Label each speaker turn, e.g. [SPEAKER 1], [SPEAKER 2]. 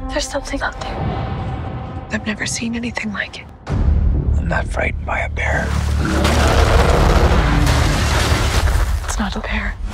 [SPEAKER 1] There's something out there. I've never seen anything like it.
[SPEAKER 2] I'm not frightened by a bear.
[SPEAKER 1] It's not a bear.